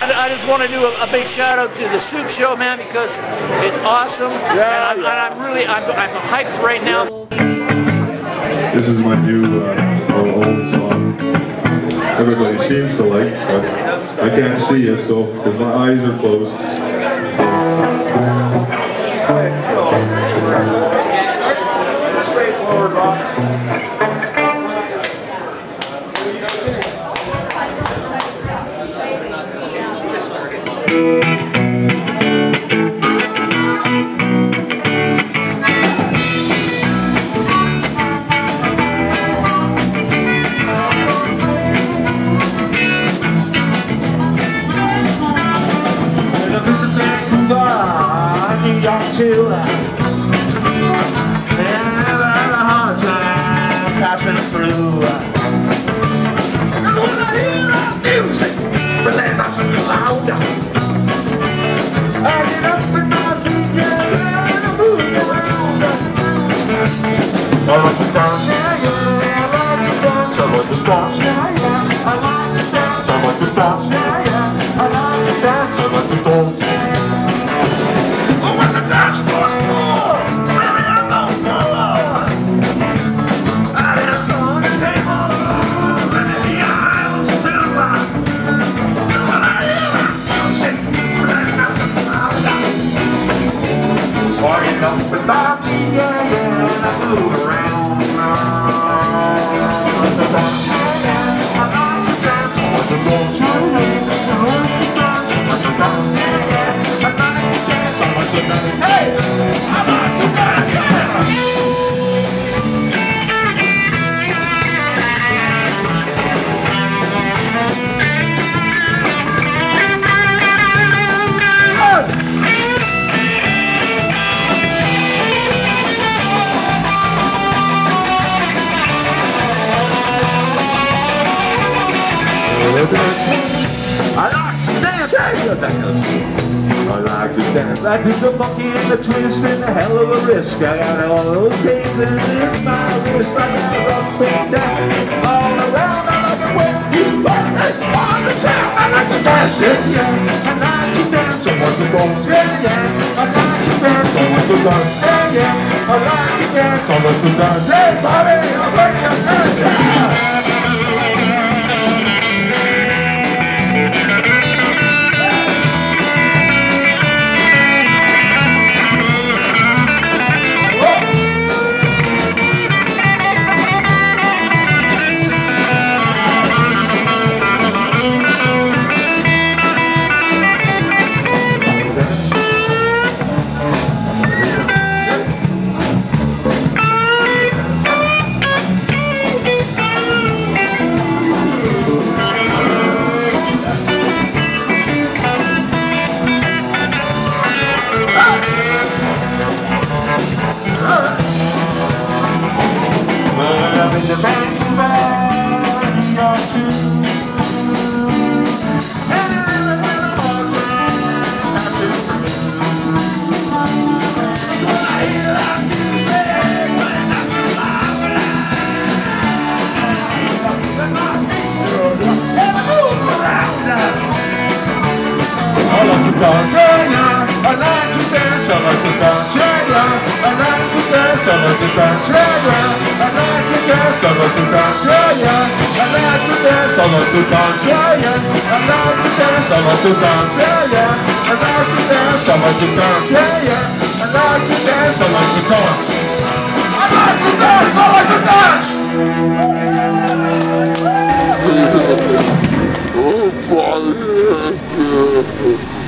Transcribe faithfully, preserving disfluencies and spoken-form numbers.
I just want to do a, a big shout out to the Supe Show, man, because it's awesome. Yeah, and, I'm, yeah. and I'm really, I'm, I'm hyped right now. This is my new uh, old song. Everybody seems to like, but I can't see it, so because my eyes are closed. Straightforward rock. To uh, and I've had a hard time passing through. I wanna hear that music, but they're not so loud. I get up with my feet, yeah, and I move around. I like to dance, yeah, yeah, I like to dance, I like to dance, yeah, yeah, I like to dance, I like to dance, yeah, yeah, I like to dance, I like to dance. I like to dance, I do the monkey and the twist and the hell of a risk. I got all those chains in my wrist, I got up and down, all around. I like it when you put this on the town. I like to dance, yeah, yeah. I like to dance, I want to dance, yeah, yeah. I like to dance, I want to dance, yeah, yeah. I like to dance, I want to dance, hey, Bobby, I'm ready to dance, yeah. Oh,